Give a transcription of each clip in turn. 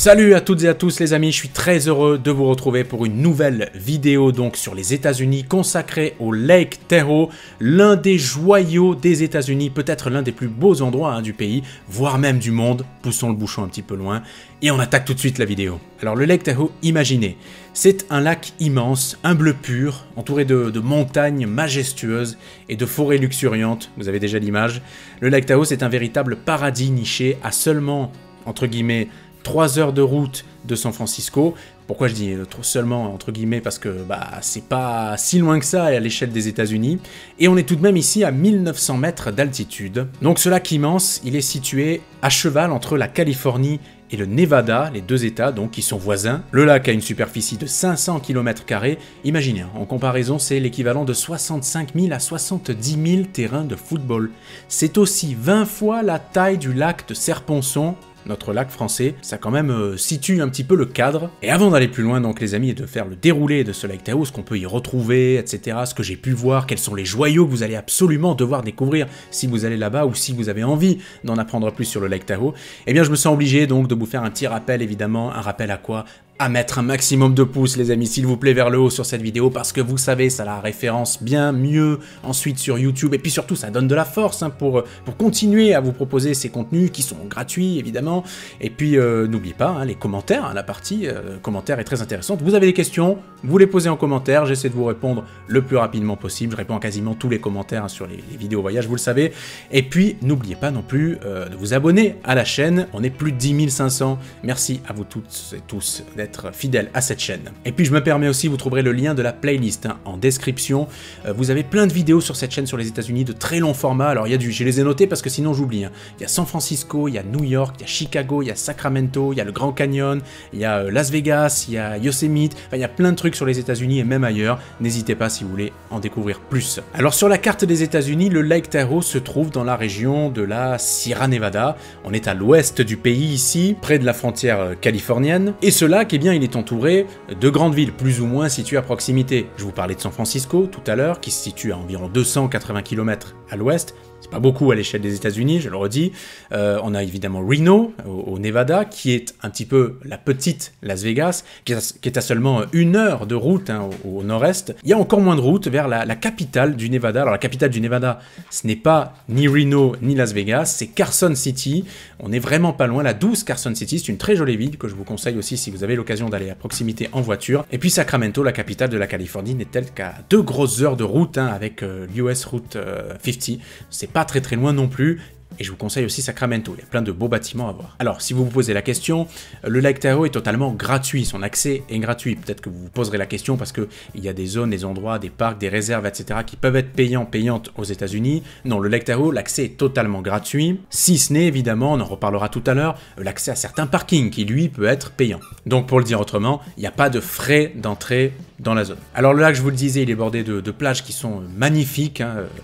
Salut à toutes et à tous les amis, je suis très heureux de vous retrouver pour une nouvelle vidéo donc sur les États-Unis consacrée au Lake Tahoe, l'un des joyaux des États-Unis, peut-être l'un des plus beaux endroits du pays, voire même du monde. Poussons le bouchon un petit peu loin et on attaque tout de suite la vidéo. Alors le Lake Tahoe, imaginez, c'est un lac immense, un bleu pur, entouré de montagnes majestueuses et de forêts luxuriantes, vous avez déjà l'image. Le Lake Tahoe, c'est un véritable paradis niché à seulement, entre guillemets, 3 heures de route de San Francisco. Pourquoi je dis seulement entre guillemets? Parce que c'est pas si loin que ça à l'échelle des États-Unis. Et on est tout de même ici à 1900 mètres d'altitude. Donc ce lac immense, il est situé à cheval entre la Californie et le Nevada, les deux États donc qui sont voisins. Le lac a une superficie de 500 km². Imaginez, en comparaison, c'est l'équivalent de 65 000 à 70 000 terrains de football. C'est aussi 20 fois la taille du lac de Serre-Ponçon, notre lac français. Ça quand même situe un petit peu le cadre. Et avant d'aller plus loin donc les amis et de faire le déroulé de ce Lake Tahoe, ce qu'on peut y retrouver, etc., ce que j'ai pu voir, quels sont les joyaux que vous allez absolument devoir découvrir si vous allez là-bas ou si vous avez envie d'en apprendre plus sur le Lake Tahoe, eh bien je me sens obligé donc de vous faire un petit rappel évidemment. Un rappel à quoi? À mettre un maximum de pouces les amis, s'il vous plaît, vers le haut sur cette vidéo, parce que vous savez, ça la référence bien mieux ensuite sur YouTube, et puis surtout ça donne de la force pour continuer à vous proposer ces contenus qui sont gratuits évidemment. Et puis n'oubliez pas les commentaires, la partie commentaires est très intéressante. Vous avez des questions, vous les posez en commentaire, j'essaie de vous répondre le plus rapidement possible. Je réponds à quasiment tous les commentaires sur les vidéos voyages, vous le savez. Et puis n'oubliez pas non plus de vous abonner à la chaîne, on est plus de 10 500, merci à vous toutes et tous d'être fidèle à cette chaîne. Et puis je me permets aussi, vous trouverez le lien de la playlist en description. Vous avez plein de vidéos sur cette chaîne sur les États-Unis de très long format. Alors je les ai notés parce que sinon j'oublie. Il y a San Francisco, il y a New York, il y a Chicago, il y a Sacramento, il y a le Grand Canyon, il y a Las Vegas, il y a Yosemite. Enfin, il y a plein de trucs sur les États-Unis et même ailleurs. N'hésitez pas si vous voulez en découvrir plus. Alors sur la carte des États-Unis, le Lake Tahoe se trouve dans la région de la Sierra Nevada. On est à l'ouest du pays ici, près de la frontière californienne. Et ce lac, eh bien, il est entouré de grandes villes plus ou moins situées à proximité. Je vous parlais de San Francisco tout à l'heure, qui se situe à environ 280 km à l'ouest. C'est pas beaucoup à l'échelle des États-Unis, je le redis. On a évidemment Reno, au Nevada, qui est un petit peu la petite Las Vegas, qui est à seulement 1 heure de route au nord-est. Il y a encore moins de route vers la capitale du Nevada. Alors la capitale du Nevada, ce n'est pas ni Reno ni Las Vegas, c'est Carson City. On est vraiment pas loin, la douce Carson City, c'est une très jolie ville que je vous conseille aussi si vous avez l'occasion d'aller à proximité en voiture. Et puis Sacramento, la capitale de la Californie, n'est-elle qu'à 2 grosses heures de route avec l'US Route 50. C'est pas très loin non plus, et je vous conseille aussi Sacramento, il y a plein de beaux bâtiments à voir. Alors, si vous vous posez la question, le Lake Tahoe est totalement gratuit, son accès est gratuit. Peut-être que vous vous poserez la question parce qu'il y a des zones, des endroits, des parcs, des réserves, etc. qui peuvent être payantes aux États-Unis. Non, le Lake Tahoe, l'accès est totalement gratuit, si ce n'est évidemment, on en reparlera tout à l'heure, l'accès à certains parkings qui lui peut être payant. Donc pour le dire autrement, il n'y a pas de frais d'entrée dans la zone. Alors le lac, je vous le disais, il est bordé de plages qui sont magnifiques.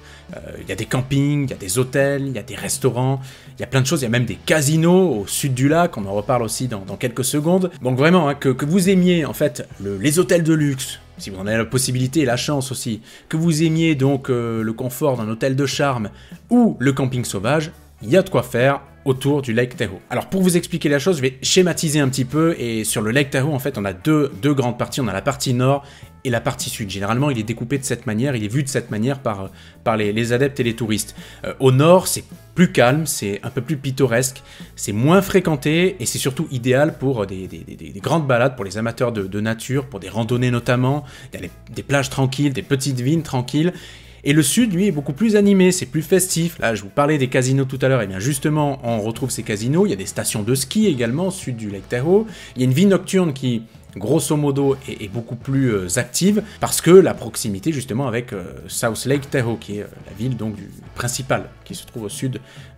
Il y a des campings, il y a des hôtels, il y a des restaurants, il y a plein de choses, il y a même des casinos au sud du lac, on en reparle aussi dans quelques secondes. Donc vraiment, que vous aimiez en fait les hôtels de luxe, si vous en avez la possibilité et la chance aussi, que vous aimiez donc le confort d'un hôtel de charme ou le camping sauvage, il y a de quoi faire autour du Lake Tahoe. Alors pour vous expliquer la chose, je vais schématiser un petit peu, et sur le Lake Tahoe en fait on a deux grandes parties, on a la partie nord et la partie sud. Généralement il est découpé de cette manière, il est vu de cette manière par les adeptes et les touristes. Au nord c'est plus calme, c'est un peu plus pittoresque, c'est moins fréquenté et c'est surtout idéal pour des grandes balades, pour les amateurs de nature, pour des randonnées notamment. Il y a des plages tranquilles, des petites villes tranquilles. Et le sud, lui, est beaucoup plus animé, c'est plus festif. Là, je vous parlais des casinos tout à l'heure, et bien justement, on retrouve ces casinos. Il y a des stations de ski également au sud du Lake Tahoe. Il y a une vie nocturne qui, grosso modo, est beaucoup plus active, parce que la proximité justement avec South Lake Tahoe, qui est la ville donc principale, qui se trouve au sud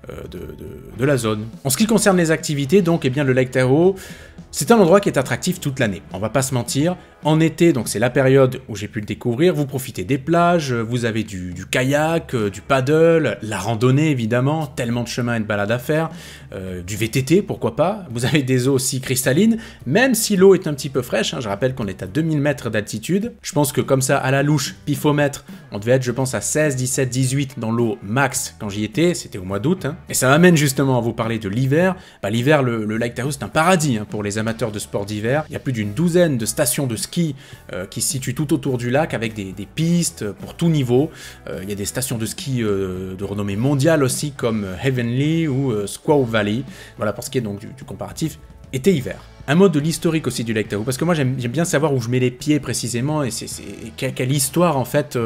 de la zone. En ce qui concerne les activités, donc, eh bien, le Lake Tahoe, c'est un endroit qui est attractif toute l'année, on va pas se mentir. En été, donc c'est la période où j'ai pu le découvrir, vous profitez des plages, vous avez du kayak, du paddle, la randonnée évidemment, tellement de chemins et de balades à faire, du VTT pourquoi pas, vous avez des eaux aussi cristallines, même si l'eau est un petit peu fraîche, je rappelle qu'on est à 2000 mètres d'altitude, je pense que comme ça à la louche, pifomètre, on devait être je pense à 16, 17, 18 dans l'eau max quand j'y étais, c'était au mois d'août, Hein. Et ça m'amène justement à vous parler de l'hiver. Bah, l'hiver, le Lake Tahoe, c'est un paradis hein, pour les amateurs de sports d'hiver. Il y a plus d'une douzaine de stations de ski qui se situent tout autour du lac avec des pistes pour tout niveau. Il y a des stations de ski de renommée mondiale aussi comme Heavenly ou Squaw Valley. Voilà pour ce qui est donc du comparatif été-hiver. Un mot de l'historique aussi du Lake Tahoe, parce que moi j'aime bien savoir où je mets les pieds précisément, et quelle histoire en fait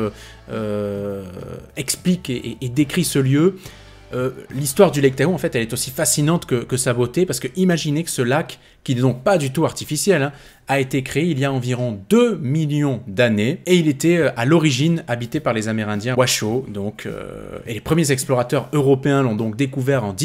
explique et décrit ce lieu. L'histoire du Lake Tahoe en fait elle est aussi fascinante que sa beauté, parce que imaginez que ce lac, qui n'est donc pas du tout artificiel, hein, a été créé il y a environ 2 millions d'années, et il était à l'origine habité par les Amérindiens Washoe, donc, et les premiers explorateurs européens l'ont donc découvert en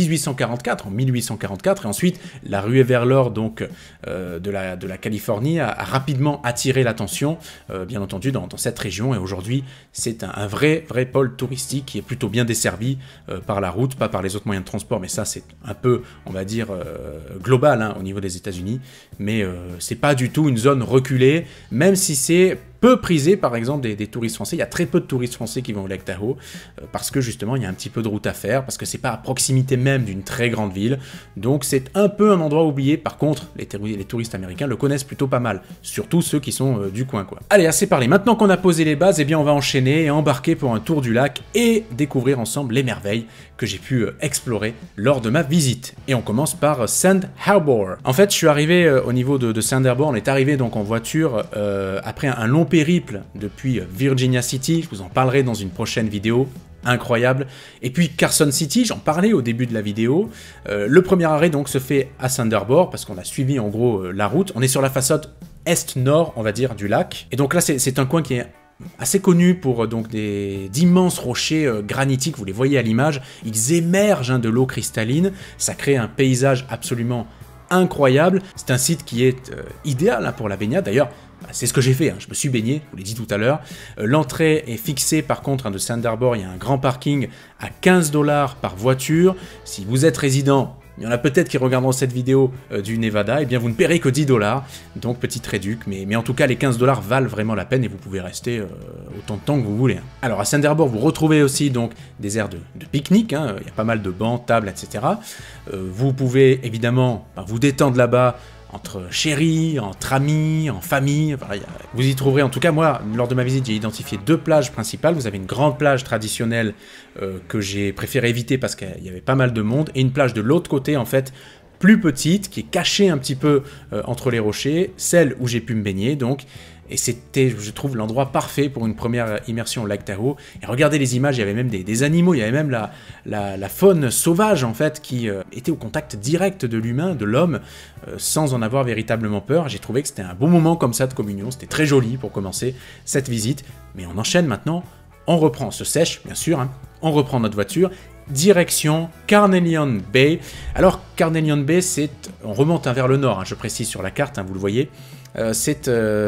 1844, et ensuite la ruée vers l'or donc de la Californie a rapidement attiré l'attention, bien entendu dans cette région, et aujourd'hui c'est un vrai pôle touristique qui est plutôt bien desservi par la route, pas par les autres moyens de transport, mais ça c'est un peu, on va dire, global hein, au niveau des États-Unis, mais c'est pas du tout une zone reculée, même si c'est peu prisé par exemple des touristes français. Il y a très peu de touristes français qui vont au Lake Tahoe parce que justement il y a un petit peu de route à faire, parce que c'est pas à proximité même d'une très grande ville, donc c'est un peu un endroit oublié. Par contre les touristes américains le connaissent plutôt pas mal, surtout ceux qui sont du coin quoi. Allez, assez parlé, maintenant qu'on a posé les bases, eh bien on va enchaîner et embarquer pour un tour du lac et découvrir ensemble les merveilles que j'ai pu explorer lors de ma visite. Et on commence par Sand Harbor. En fait je suis arrivé au niveau de Sand Harbor, on est arrivé donc en voiture après un long périple depuis Virginia City, je vous en parlerai dans une prochaine vidéo, incroyable, et puis Carson City, j'en parlais au début de la vidéo. Le premier arrêt donc se fait à Sand Harbor, parce qu'on a suivi en gros la route, on est sur la façade est-nord on va dire du lac, et donc là c'est un coin qui est assez connu pour donc d'immenses rochers granitiques, vous les voyez à l'image, ils émergent hein, de l'eau cristalline, ça crée un paysage absolument incroyable. C'est un site qui est idéal hein, pour la baignade, d'ailleurs c'est ce que j'ai fait, hein. Je me suis baigné, je vous l'ai dit tout à l'heure. L'entrée est fixée par contre hein, de Sand Harbor, il y a un grand parking à 15 $ par voiture. Si vous êtes résident, il y en a peut-être qui regarderont cette vidéo du Nevada, et bien vous ne paierez que 10 $, donc petite réduc, mais en tout cas les 15 $ valent vraiment la peine et vous pouvez rester autant de temps que vous voulez. Hein. Alors à Sand Harbor vous retrouvez aussi donc des aires de pique-nique, hein. Il y a pas mal de bancs, tables, etc. Vous pouvez évidemment vous détendre là-bas, entre chéris, entre amis, en famille, enfin, vous y trouverez, en tout cas moi, lors de ma visite, j'ai identifié 2 plages principales. Vous avez une grande plage traditionnelle que j'ai préféré éviter parce qu'il y avait pas mal de monde, et une plage de l'autre côté, en fait, plus petite, qui est cachée un petit peu entre les rochers, celle où j'ai pu me baigner, donc, et c'était, je trouve, l'endroit parfait pour une première immersion au Lake Tahoe. Et regardez les images, il y avait même des animaux, il y avait même la faune sauvage, en fait, qui était au contact direct de l'humain, de l'homme, sans en avoir véritablement peur. J'ai trouvé que c'était un bon moment comme ça de communion, c'était très joli pour commencer cette visite. Mais on enchaîne maintenant, on reprend, on se sèche, bien sûr, hein, on reprend notre voiture, direction Carnelian Bay. Alors, Carnelian Bay, on remonte vers le nord, hein, je précise sur la carte, hein, vous le voyez. C'est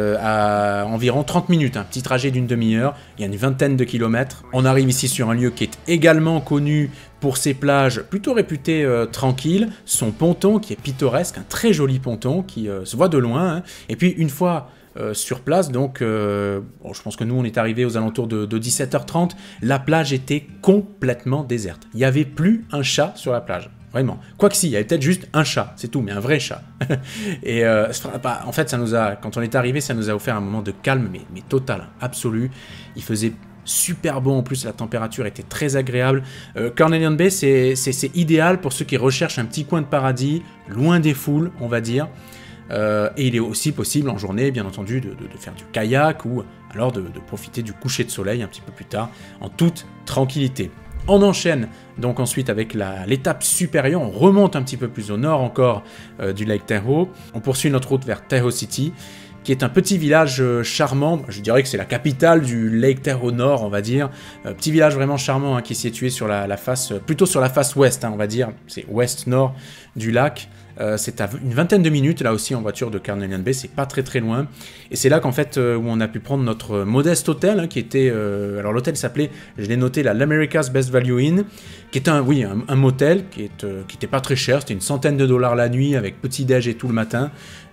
à environ 30 minutes, un petit trajet d'une demi-heure, il y a une vingtaine de kilomètres. On arrive ici sur un lieu qui est également connu pour ses plages plutôt réputées tranquilles, son ponton qui est pittoresque, un très joli ponton qui se voit de loin, hein. Et puis une fois sur place, donc bon, je pense que nous on est arrivé aux alentours de 17h30, la plage était complètement déserte, il n'y avait plus un chat sur la plage. Vraiment. Quoique si, il y avait peut-être juste un chat, c'est tout, mais un vrai chat. Et en fait, quand on est arrivé, ça nous a offert un moment de calme, mais total, hein, absolu. Il faisait super bon, en plus la température était très agréable. Carnelian Bay, c'est idéal pour ceux qui recherchent un petit coin de paradis, loin des foules, on va dire. Et il est aussi possible en journée, bien entendu, de faire du kayak ou alors de profiter du coucher de soleil un petit peu plus tard, en toute tranquillité. On enchaîne donc ensuite avec l'étape supérieure, on remonte un petit peu plus au nord encore du Lake Tahoe. On poursuit notre route vers Tahoe City, qui est un petit village charmant. Je dirais que c'est la capitale du Lake Tahoe Nord, on va dire. Petit village vraiment charmant hein, qui est situé sur plutôt sur la face ouest, hein, on va dire. C'est ouest-nord du lac. C'est à une vingtaine de minutes, là aussi, en voiture de Carnelian Bay, c'est pas très loin. Et c'est là qu'en fait, où on a pu prendre notre modeste hôtel, hein, qui était... alors l'hôtel s'appelait, je l'ai noté, l'America's Best Value Inn, qui est un motel, qui était pas très cher, c'était une centaine de $ la nuit, avec petit-déj et tout le matin.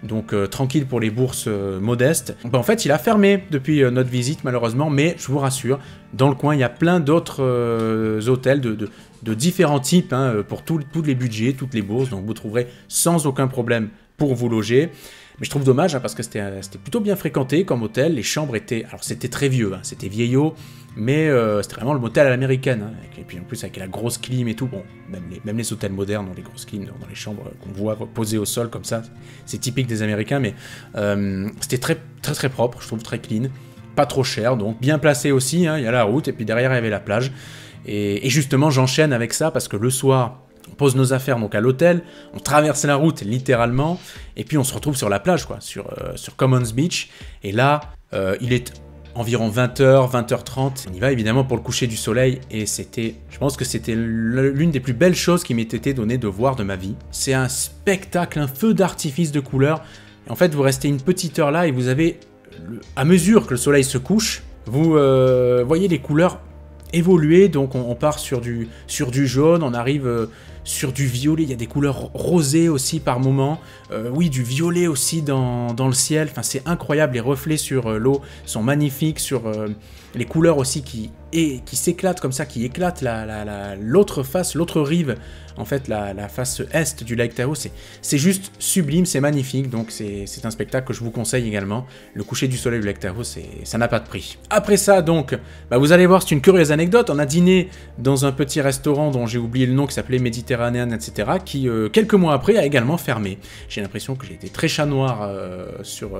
donc tranquille pour les bourses modestes. Ben, en fait, il a fermé depuis notre visite malheureusement, mais je vous rassure, dans le coin, il y a plein d'autres hôtels de différents types, hein, pour tous les budgets, toutes les bourses, donc vous trouverez sans aucun problème pour vous loger. Mais je trouve dommage, hein, parce que c'était plutôt bien fréquenté comme hôtel, les chambres étaient... Alors c'était très vieux, hein, c'était vieillot, mais c'était vraiment le motel à l'américaine, hein, et puis en plus avec la grosse clim et tout, bon, même les hôtels modernes ont des grosses clims dans les chambres qu'on voit posées au sol comme ça, c'est typique des Américains, mais c'était très propre, je trouve très clean, pas trop cher, donc bien placé aussi, hein, il y a la route, et puis derrière il y avait la plage, et justement j'enchaîne avec ça, parce que le soir... On pose nos affaires donc à l'hôtel, on traverse la route littéralement, et puis on se retrouve sur la plage, quoi, sur Commons Beach. Et là, il est environ 20h, 20h30. On y va évidemment pour le coucher du soleil, et je pense que c'était l'une des plus belles choses qui m'ait été donnée de voir de ma vie. C'est un spectacle, un feu d'artifice de couleurs. Et en fait, vous restez une petite heure là, et vous avez, à mesure que le soleil se couche, vous voyez les couleurs évoluer, donc on part sur du jaune, on arrive sur du violet, il y a des couleurs rosées aussi par moment, oui, du violet aussi dans le ciel, enfin c'est incroyable, les reflets sur l'eau sont magnifiques, sur les couleurs aussi qui s'éclatent comme ça, qui éclatent l'autre face, l'autre rive, en fait la face est du lac Tahoe, c'est juste sublime, c'est magnifique, donc c'est un spectacle que je vous conseille également. Le coucher du soleil du lac Tahoe, ça n'a pas de prix. Après ça donc, vous allez voir, c'est une curieuse anecdote, on a dîné dans un petit restaurant dont j'ai oublié le nom, qui s'appelait Méditerranéen, etc., qui quelques mois après a également fermé. J'ai l'impression que j'ai été très chat noir sur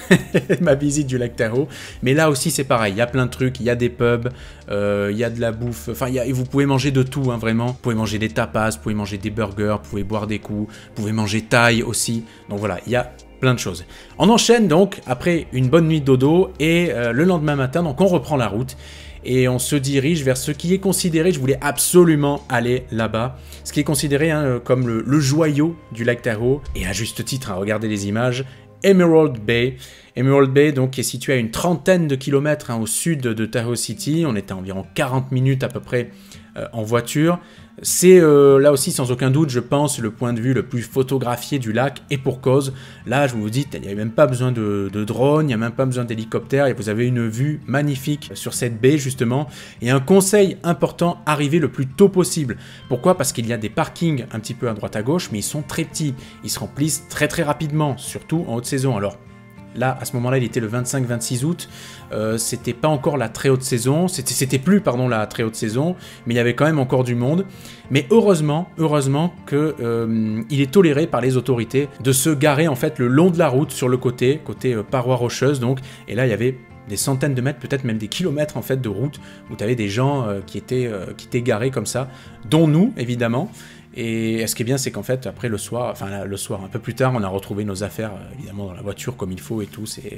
ma visite du lac Tahoe, mais là aussi c'est pareil, il y a plein de trucs, il y a des pubs, il y a de la bouffe, enfin vous pouvez manger de tout, hein, vraiment, vous pouvez manger des tapas, vous pouvez manger des burgers, vous pouvez boire des coups, vous pouvez manger thaï aussi, donc voilà, il y a plein de choses. On enchaîne donc après une bonne nuit de dodo, et le lendemain matin, donc on reprend la route, et on se dirige vers ce qui est considéré, je voulais absolument aller là-bas, ce qui est considéré comme le joyau du lac Tahoe, et à juste titre, à regarder les images, Emerald Bay. Emerald Bay, donc, qui est situé à une trentaine de kilomètres au sud de Tahoe City. On était à environ 40 minutes à peu près en voiture. C'est là aussi, sans aucun doute, je pense, le point de vue le plus photographié du lac, et pour cause. Là, je vous dis, il n'y avait même pas besoin de drone, il n'y a même pas besoin d'hélicoptère, et vous avez une vue magnifique sur cette baie, justement. Et un conseil important, arrivez le plus tôt possible. Pourquoi? Parce qu'il y a des parkings un petit peu à droite à gauche, mais ils sont très petits. Ils se remplissent très rapidement, surtout en haute saison. Alors, là, à ce moment-là, il était le 25-26 août, c'était pas encore la très haute saison, c'était plus, pardon, la très haute saison, mais il y avait quand même encore du monde. Mais heureusement que il est toléré par les autorités de se garer en fait le long de la route, sur le côté paroi rocheuse, donc, et là il y avait des centaines de mètres, peut-être même des kilomètres en fait de route, où tu avais des gens qui étaient garés comme ça, dont nous, évidemment. Et ce qui est bien, c'est qu'en fait, après le soir, un peu plus tard, on a retrouvé nos affaires, évidemment, dans la voiture comme il faut et tout. C'est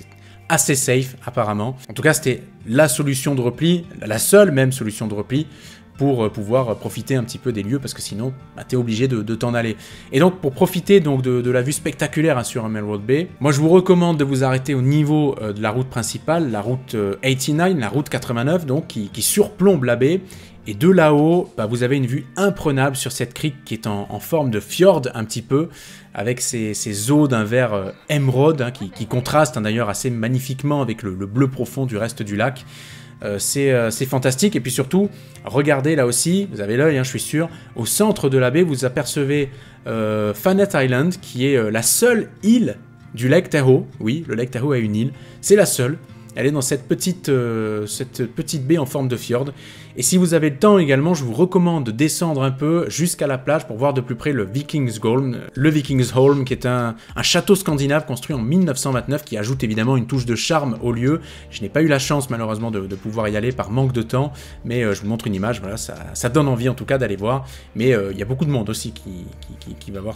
assez safe, apparemment. En tout cas, c'était la solution de repli, la seule même solution de repli, pour pouvoir profiter un petit peu des lieux, parce que sinon, t'es obligé de t'en aller. Et donc, pour profiter donc de la vue spectaculaire sur Emerald Bay, moi, je vous recommande de vous arrêter au niveau de la route principale, la route 89, la route 89, donc, qui surplombe la baie. Et de là-haut, vous avez une vue imprenable sur cette crique qui est en forme de fjord un petit peu, avec ces eaux d'un vert émeraude, hein, qui contrastent d'ailleurs assez magnifiquement avec le bleu profond du reste du lac. C'est fantastique, et puis surtout, regardez là aussi, vous avez l'œil, hein, je suis sûr, au centre de la baie, vous apercevez Fannet Island, qui est la seule île du lac Tahoe. Oui, le lac Tahoe a une île, c'est la seule. Elle est dans cette petite baie en forme de fjord. Et si vous avez le temps également, je vous recommande de descendre un peu jusqu'à la plage pour voir de plus près le Vikingsholm. Le Vikingsholm, qui est un château scandinave construit en 1929, qui ajoute évidemment une touche de charme au lieu. Je n'ai pas eu la chance malheureusement de pouvoir y aller par manque de temps, mais je vous montre une image, voilà, ça donne envie en tout cas d'aller voir. Mais il y a beaucoup de monde aussi qui va voir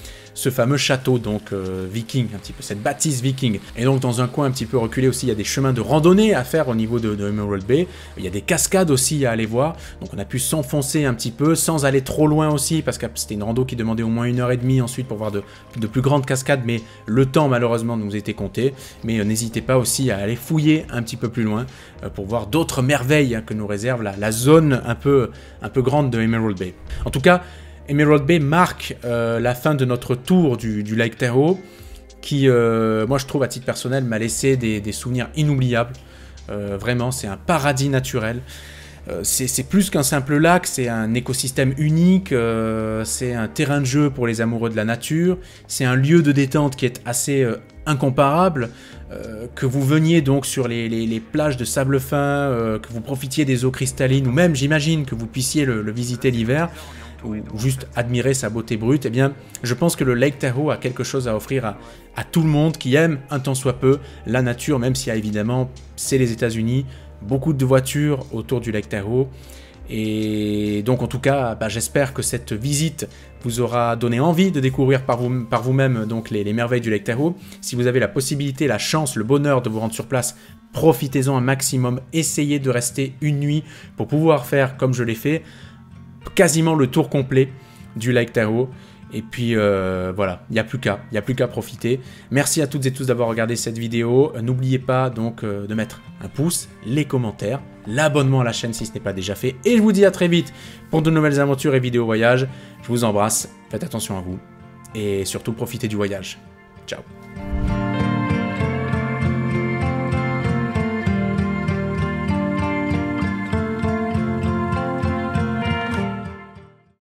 ce fameux château, donc viking, un petit peu, cette bâtisse viking. Et donc dans un coin un petit peu reculé aussi, il y a des chemins de randonnée à faire au niveau de Emerald Bay. Il y a des cascades aussi à aller voir, donc on a pu s'enfoncer un petit peu, sans aller trop loin aussi, parce que c'était une rando qui demandait au moins 1h30 ensuite pour voir de plus grandes cascades, mais le temps malheureusement nous était compté. Mais n'hésitez pas aussi à aller fouiller un petit peu plus loin, pour voir d'autres merveilles, hein, que nous réserve la zone un peu grande de Emerald Bay. En tout cas, Emerald Bay marque la fin de notre tour du lac Tahoe. qui, moi je trouve à titre personnel, m'a laissé des souvenirs inoubliables. Vraiment, c'est un paradis naturel. C'est plus qu'un simple lac, c'est un écosystème unique, c'est un terrain de jeu pour les amoureux de la nature, c'est un lieu de détente qui est assez incomparable, que vous veniez donc sur les plages de sable fin, que vous profitiez des eaux cristallines, ou même j'imagine que vous puissiez le visiter l'hiver, ou juste admirer sa beauté brute, eh bien je pense que le Lake Tahoe a quelque chose à offrir à tout le monde qui aime un tant soit peu la nature, même s'il y a évidemment, c'est les États-Unis, beaucoup de voitures autour du Lake Tahoe. Et donc en tout cas, j'espère que cette visite vous aura donné envie de découvrir par vous-même donc les merveilles du Lake Tahoe. Si vous avez la possibilité, la chance, le bonheur de vous rendre sur place, profitez-en un maximum. Essayez de rester une nuit pour pouvoir faire, comme je l'ai fait, quasiment le tour complet du Lake Tahoe. Et puis voilà, il n'y a plus qu'à profiter. Merci à toutes et tous d'avoir regardé cette vidéo. N'oubliez pas donc de mettre un pouce, les commentaires, l'abonnement à la chaîne si ce n'est pas déjà fait. Et je vous dis à très vite pour de nouvelles aventures et vidéos voyage. Je vous embrasse, faites attention à vous et surtout profitez du voyage. Ciao.